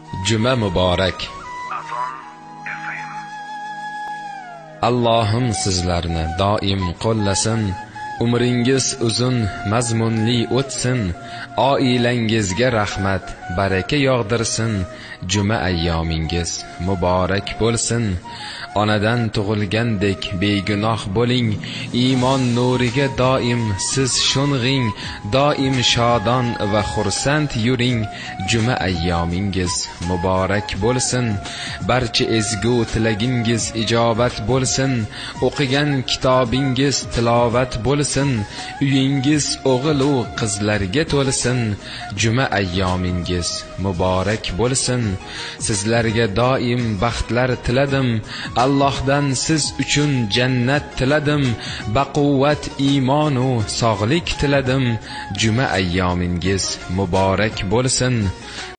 Juma muborak. Allohim sizlarni doim qo'llasin, umringiz uzun, mazmunli o'tsin, oilangizga rahmat, baraka yog'dirsin, juma ayyomingiz muborak bo'lsin. Onadan tug'ilgandek begunoh bo'ling, iymon nuriga doim siz sho'ng'ing, doim shodon va xursand yuring, juma ayyomingiz muborak bo'lsin. Barcha ezgu tilagingiz ijobat bo'lsin, o'qigan kitobingiz tilovat bo'lsin, uyingiz o'g'il va qizlarga to'lsin, juma ayyomingiz muborak bo'lsin. Sizlarga doim baxtlar tiladim, Allohdan siz uchun jannat tiladim, baquvvat iymon va sog'lik tiladim, juma ayyomingiz muborak bo'lsin.